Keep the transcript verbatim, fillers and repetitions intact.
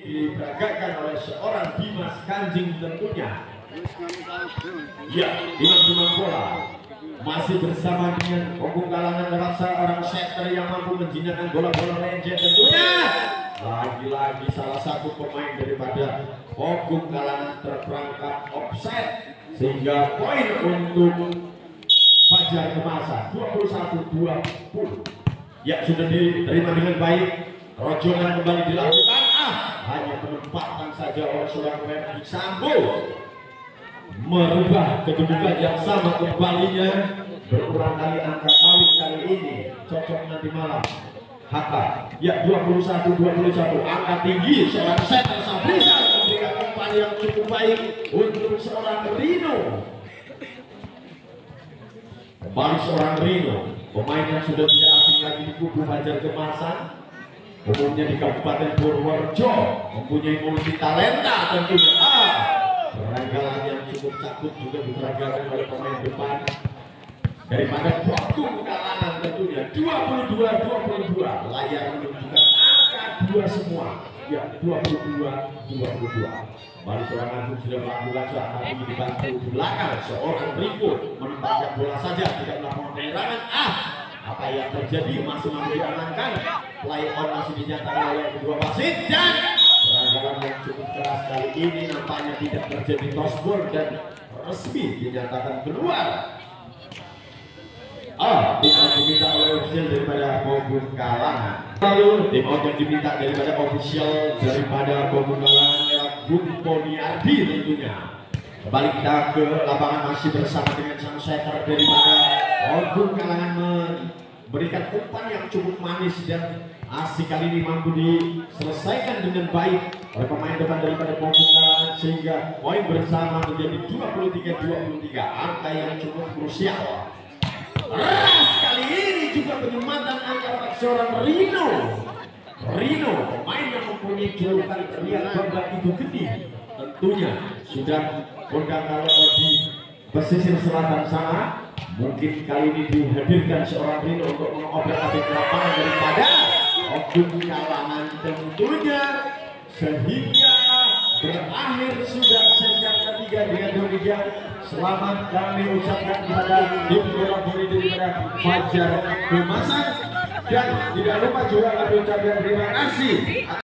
diperagakan oleh seorang Dimas Kanjeng tentunya. Ya, Dimas bola masih bersama dengan Ogung Kalangan lewat seorang setter yang mampu menjinakkan bola-bola legend tentunya. Lagi-lagi salah satu pemain daripada Ogung Kalangan terperangkap offside sehingga poin untuk Fajar Kemasan dua puluh satu dua puluh. Ya, sudah diterima dengan baik. Rojongan kembali dilakukan. Ah, hanya penempatan saja oleh seorang Ferdi Sambo merubah kedudukan yang sama kembalinya. Berulang kali angka kawin kali ini cocok nanti malam. Hatta, ya dua puluh satu dua puluh satu, angka tinggi seorang setter Safrizal memberikan umpan yang cukup baik untuk seorang Rino. Kembali seorang Rino, pemain yang sudah tidak asing lagi di kubu Fajar Kemasan, umumnya di Kabupaten Purworejo, mempunyai multi talenta tentunya. Ah, peranggalan yang cukup cakut juga diperagakan oleh pemain depan daripada Ogung Kalangan tentunya. Dua puluh dua dua puluh dua, layar menunjukkan angka dua semua. Ya, dua puluh dua dua puluh dua. Baru seorang Agung sudah melakukan saat ini dibantu di belakang seorang Riko menempatkan bola saja, tidak melakukan penyerangan. Ah, apa yang terjadi masih mampu diamankan. Play on masih dinyatakan oleh kedua wasit dan peranggalan yang cukup keras kali ini nampaknya tidak terjadi tossball dan resmi dinyatakan keluar. Ah, tim out diminta oleh official daripada Ogung Kalangan. Lalu tim out yang diminta daripada official daripada Ogung Kalangan lewat Bung Poniardi tentunya. Kembali kita ke lapangan masih bersama dengan sang setter daripada Ogung Kalangan memberikan umpan yang cukup manis dan asik kali ini mampu diselesaikan dengan baik oleh pemain depan daripada Ogung Kalangan sehingga poin bersama menjadi dua puluh tiga dua puluh tiga, angka yang cukup krusial. Ras kali ini juga penyematan angka seorang Rino. Rino, pemain yang mempunyai julukan Rian Bamba Ibu Gede, tentunya sudah kondang kalau di pesisir selatan sana. Mungkin kali ini dihadirkan seorang Rino untuk mengobrol-abrik lapangan daripada Ogung Kalangan tentunya, sehingga berakhir sudah sejak ketiga dengan demikian. Selamat kami ucapkan kepada tim bola voli daripada Fajar Kemasan dan tidak lupa juga kami ucapkan terima kasih